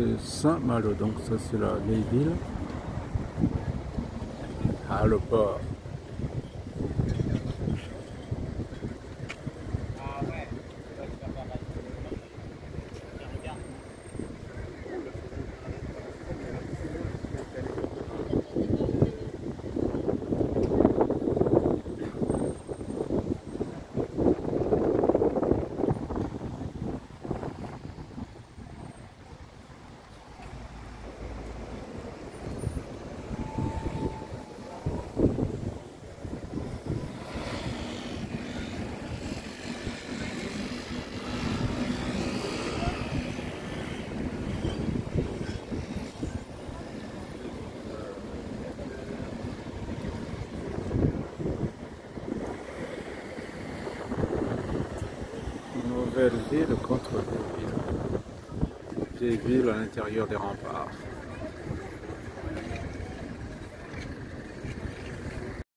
c'est Saint-Malo, donc ça c'est la vieille ville. Ah, le port. Nouvelle ville contre vieille ville. Vieille ville à l'intérieur des remparts.